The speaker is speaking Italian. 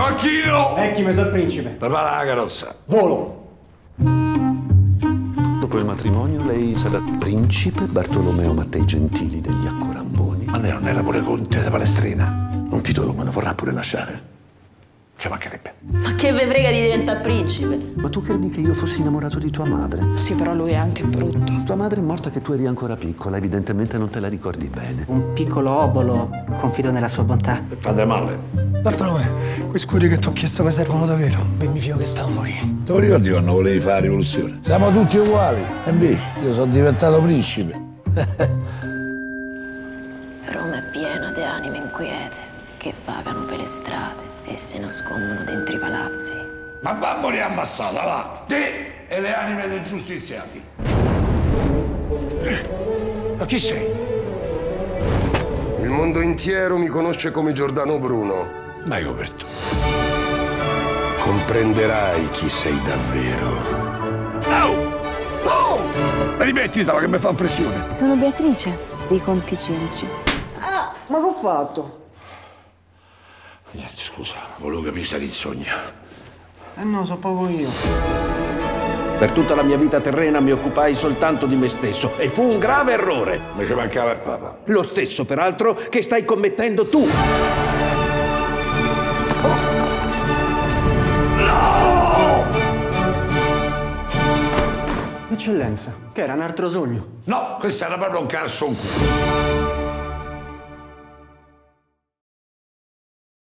Gioacchino! Ecchi, mesor principe. Prepara la carrozza. Volo. Dopo il matrimonio lei sarà principe Bartolomeo Mattei Gentili degli Accoramboni. Ma lei non era pure conte di Palestrina? Un titolo me lo vorrà pure lasciare? Ci mancherebbe. Ma che ve frega di diventare principe? Ma tu credi che io fossi innamorato di tua madre? Sì, però lui è anche brutto. Tua madre è morta che tu eri ancora piccola, evidentemente non te la ricordi bene. Un piccolo obolo, confido nella sua bontà. Fate male. Bartolomeo, quei scudi che ti ho chiesto mi servono davvero. E mi fio che sta a morire. Te lo ricordi quando volevi fare la rivoluzione? Siamo tutti uguali. E invece io sono diventato principe. Roma è piena di anime inquiete che vagano per le strade e si nascondono dentro i palazzi. Ma va a morire ammassata, va! Te e le anime dei giustiziati. Ma chi sei? Il mondo intero mi conosce come Giordano Bruno. Mai coperto. Comprenderai chi sei davvero. Au! Oh! Rimettitela che mi fa impressione. Sono Beatrice, dei Conti Cinci. Ah, ma che ho fatto? Niente, scusa, volevo capire se eri in sogno. No, so proprio io. Per tutta la mia vita terrena mi occupai soltanto di me stesso e fu un grave errore. Mi ci mancava il Papa. Lo stesso, peraltro, che stai commettendo tu. Eccellenza, che era un altro sogno. No, questo era proprio un calcio un culo.